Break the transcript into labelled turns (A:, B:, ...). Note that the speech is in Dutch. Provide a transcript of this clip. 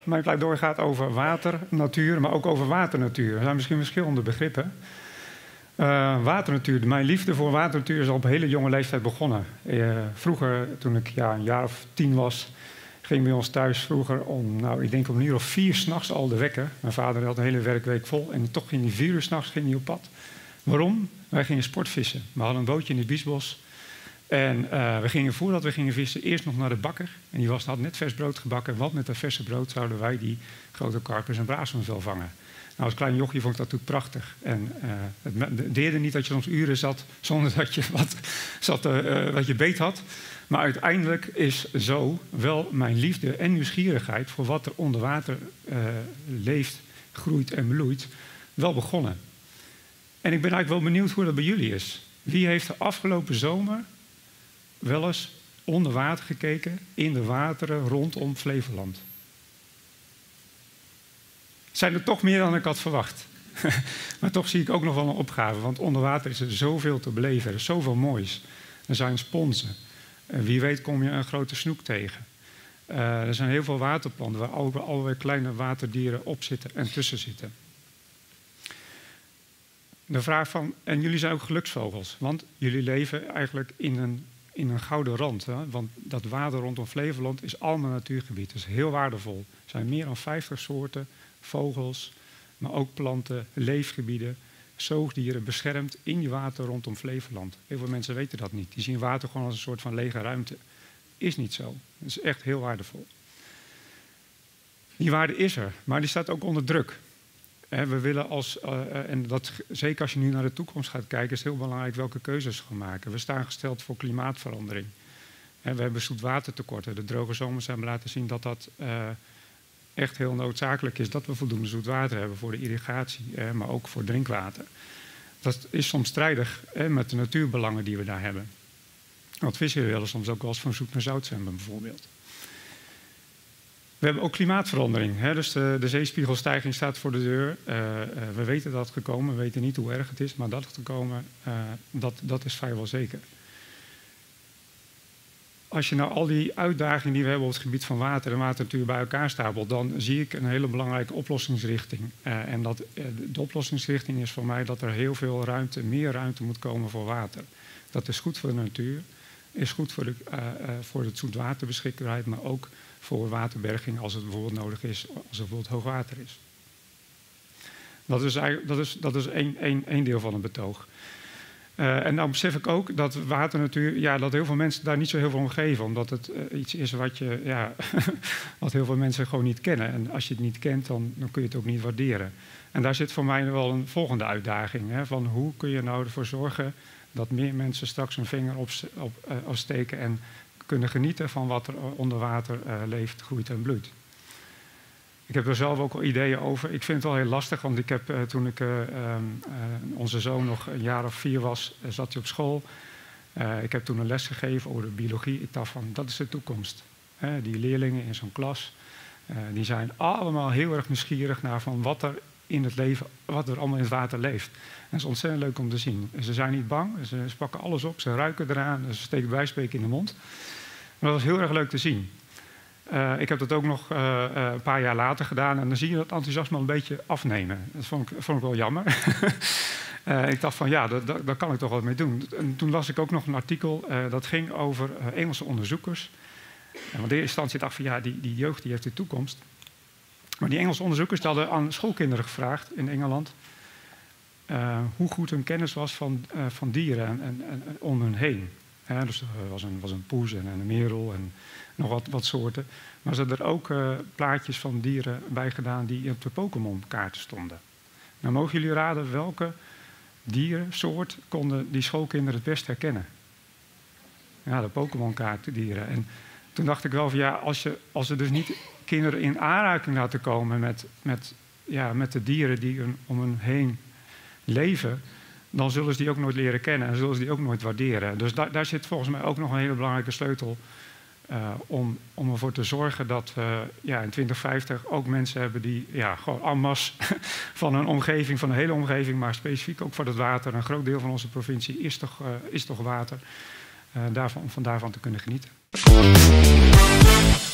A: Mijn pleidooi gaat over waternatuur, maar ook over waternatuur. Er zijn misschien verschillende begrippen. Waternatuur. Mijn liefde voor waternatuur is al op een hele jonge leeftijd begonnen. Vroeger, toen ik een jaar of 10 was, ging bij ons thuis vroeger om 1 uur of 4 s'nachts al de wekker. Mijn vader had een hele werkweek vol en toch ging hij 4 uur s'nachts op pad. Waarom? Wij gingen sportvissen. We hadden een bootje in het Biesbos. En we gingen, voordat we gingen vissen, eerst nog naar de bakker. En die had net vers brood gebakken. Want met dat verse brood zouden wij die grote karpers en braasjes wel vangen. Nou, als klein jochie vond ik dat natuurlijk prachtig. En het deerde niet dat je soms uren zat zonder dat je wat je beet had. Maar uiteindelijk is zo wel mijn liefde en nieuwsgierigheid voor wat er onder water leeft, groeit en bloeit, wel begonnen. En ik ben eigenlijk wel benieuwd hoe dat bij jullie is. Wie heeft de afgelopen zomer wel eens onder water gekeken in de wateren rondom Flevoland? Zijn er toch meer dan ik had verwacht. Maar toch zie ik ook nog wel een opgave. Want onder water is er zoveel te beleven. Er is zoveel moois. Er zijn sponsen. Wie weet kom je een grote snoek tegen. Er zijn heel veel waterplanten waar allerlei kleine waterdieren op zitten en tussen zitten. De vraag van, en jullie zijn ook geluksvogels. Want jullie leven eigenlijk in een gouden rand. Hè? Want dat water rondom Flevoland is allemaal natuurgebied. Dat is heel waardevol. Er zijn meer dan 50 soorten vogels, maar ook planten, leefgebieden, zoogdieren beschermd in die water rondom Flevoland. Heel veel mensen weten dat niet. Die zien water gewoon als een soort van lege ruimte. Is niet zo. Dat is echt heel waardevol. Die waarde is er, maar die staat ook onder druk. We willen en dat, zeker als je nu naar de toekomst gaat kijken, is het heel belangrijk welke keuzes we gaan maken. We staan gesteld voor klimaatverandering. We hebben zoetwatertekorten. De droge zomers hebben laten zien dat dat echt heel noodzakelijk is dat we voldoende zoet water hebben voor de irrigatie, maar ook voor drinkwater. Dat is soms strijdig met de natuurbelangen die we daar hebben. Want vissen willen soms ook wel eens van zoet naar zout zwemmen bijvoorbeeld. We hebben ook klimaatverandering. Dus de zeespiegelstijging staat voor de deur. We weten dat het gekomen, we weten niet hoe erg het is, maar dat het gekomen, dat is vrijwel zeker. Als je nou al die uitdagingen die we hebben op het gebied van water en waternatuur bij elkaar stapelt, dan zie ik een hele belangrijke oplossingsrichting. En de oplossingsrichting is voor mij dat er heel veel meer ruimte moet komen voor water. Dat is goed voor de natuur, is goed voor het zoetwaterbeschikbaarheid, maar ook voor waterberging als het bijvoorbeeld nodig is, als er bijvoorbeeld hoogwater is. Dat is één deel van het betoog. En dan besef ik ook dat waternatuur, dat heel veel mensen daar niet zo heel veel om geven. Omdat het iets is wat heel veel mensen gewoon niet kennen. En als je het niet kent, dan kun je het ook niet waarderen. En daar zit voor mij wel een volgende uitdaging. Van hoe kun je nou ervoor zorgen dat meer mensen straks hun vinger opsteken en kunnen genieten van wat er onder water leeft, groeit en bloeit. Ik heb er zelf ook al ideeën over. Ik vind het wel heel lastig, want ik heb toen onze zoon nog een jaar of 4 was, zat hij op school. Ik heb toen een les gegeven over de biologie. Ik dacht van, dat is de toekomst. Die leerlingen in zo'n klas, die zijn allemaal heel erg nieuwsgierig naar van wat er in het leven, wat er allemaal in het water leeft. En dat is ontzettend leuk om te zien. Ze zijn niet bang, ze pakken alles op, ze ruiken eraan, ze steken bijspreken in de mond. Maar dat was heel erg leuk te zien. Ik heb dat ook nog een paar jaar later gedaan en dan zie je dat enthousiasme een beetje afnemen. Dat vond ik wel jammer. Ik dacht van daar kan ik toch wat mee doen. En toen las ik ook nog een artikel dat ging over Engelse onderzoekers. Want in eerste instantie dacht ik van die jeugd die heeft de toekomst. Maar die Engelse onderzoekers hadden aan schoolkinderen gevraagd in Engeland hoe goed hun kennis was van dieren en om hun heen. Dus er was een poes en een merel en nog wat soorten. Maar ze hadden er ook plaatjes van dieren bij gedaan die op de Pokémon-kaarten stonden. Nou mogen jullie raden welke dierensoort konden die schoolkinderen het best herkennen? Ja, de Pokémon-kaartdieren. En toen dacht ik wel van als ze dus niet kinderen in aanraking laten komen met de dieren die om hen heen leven, dan zullen ze die ook nooit leren kennen en zullen ze die ook nooit waarderen. Dus daar zit volgens mij ook nog een hele belangrijke sleutel om ervoor te zorgen dat we in 2050 ook mensen hebben die gewoon en masse van hun omgeving, van de hele omgeving, maar specifiek ook voor het water. Een groot deel van onze provincie is toch water. Daarvan te kunnen genieten.